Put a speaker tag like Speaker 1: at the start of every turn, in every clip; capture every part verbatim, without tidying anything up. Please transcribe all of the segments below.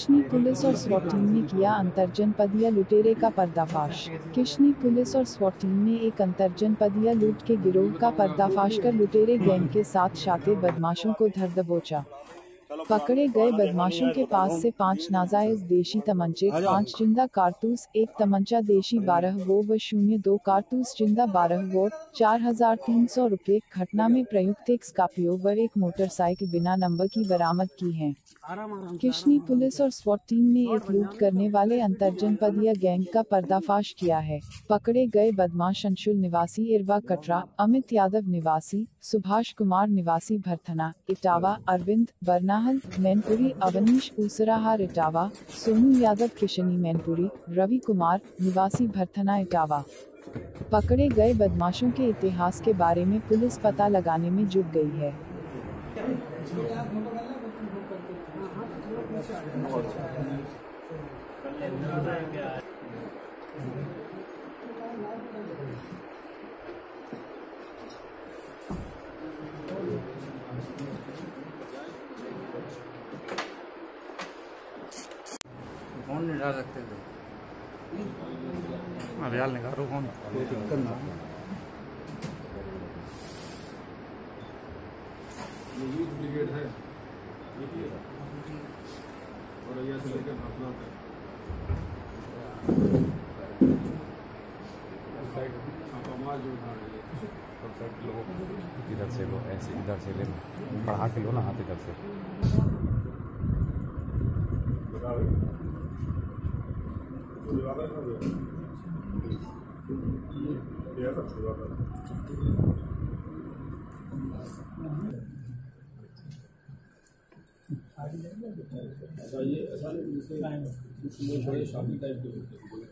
Speaker 1: Kishni police और स्वॉट team ने किया अंतरजनपदीय लुटेरे का पर्दाफाश। किशनी पुलिस और स्वॉट टीम ने एक अंतरजनपदीय लूट के गिरोह का पर्दाफाश कर लुटेरे गैंग के साथ शातिर बदमाशों को धर दबोचा। पकड़े गए बदमाशों के पास से पाँच नाजायज देशी तमंचे, पाँच जिंदा कारतूस, एक तमंचा देशी बारह बो व शून्य दो कारतूस जिंदा बारह बोर, चार हजार तीन सौ रुपये। घटना में प्रयुक्त एक स्कॉर्पियो व एक मोटरसाइकिल बिना नंबर की बरामद की है। किशनी पुलिस और स्वॉट टीम ने एक लूट करने वाले अंतरजनपदीय गैंग का पर्दाफाश किया है। पकड़े गए बदमाश अंशुल निवासी इरवा कटरा, अमित यादव निवासी, सुभाष कुमार निवासी भरथना इटावा, अरविंद बरनाहल मैनपुरी, अवनीश ऊसराहार इटावा, सोनू यादव किशनी मैनपुरी, रवि कुमार निवासी भरथना इटावा। पकड़े गए बदमाशों के इतिहास के बारे में पुलिस पता लगाने में जुट गई है।
Speaker 2: कौन निकाल सकते थे?
Speaker 3: अभियान निकालो कौन
Speaker 4: यूथ ब्रिगेड है और यहाँ से लेकर भावना तक छापामार जो उठा रही है
Speaker 3: इधर से लो, ऐसे इधर से ले बढ़ा के लो ना हाथ इधर से।
Speaker 4: ऐसा ये ऐसा नहीं जिससे बड़े शादी टाइप के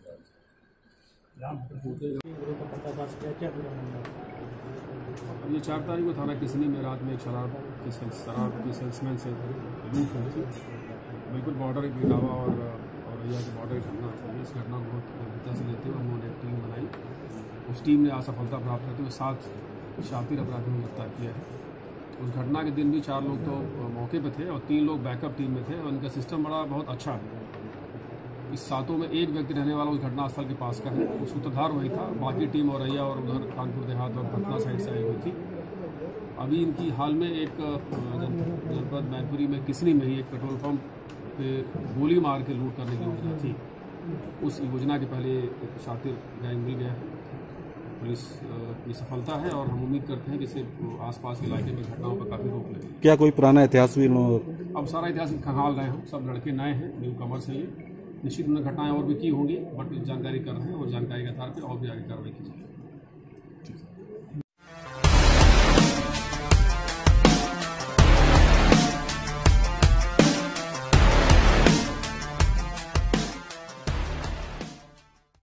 Speaker 4: ये चार तारीख को थाना किसनी में रात में एक शराब की शराब की सेल्समैन से लूट हुई थी। बिल्कुल बॉर्डर एक इटावा और औरैया के बॉर्डर की घटना थी। इस घटना को बहुत गंभीरता से लेते हुए उन्होंने एक टीम बनाई। उस टीम ने असफलता प्राप्त करते हुए सात शातिर अपराधियों को गिरफ्तार किया है। उस घटना के दिन भी चार लोग तो मौके पर थे और तीन लोग बैकअप टीम में थे और उनका सिस्टम बड़ा बहुत अच्छा है। इस सातों में एक व्यक्ति रहने वाला उस घटनास्थल के पास का है, वो सूत्रधार वही था। बाकी टीम औरैया और उधर कानपुर देहात और पटना साइड से आई हुई थी। अभी इनकी हाल में एक जनपद मैनपुरी में किसनी में ही एक पेट्रोल पंप पे गोली मार के लूट करने की योजना थी। उस योजना के पहले एक शातिर गैंग मिल गया है। पुलिस की सफलता है और हम उम्मीद करते हैं कि इससे आसपास के इलाके में घटनाओं पर काफ़ी रोक लगे।
Speaker 3: क्या कोई पुराना इतिहास भी?
Speaker 4: अब सारा इतिहास खंगाल रहे हम, सब लड़के नए हैं, न्यू कमर्स हैं। ये निश्चित उन्हें घटनाएं और भी की होंगी, बट जानकारी कर रहे हैं और जानकारी के आधार पर और भी आगे कार्रवाई की जाएगी।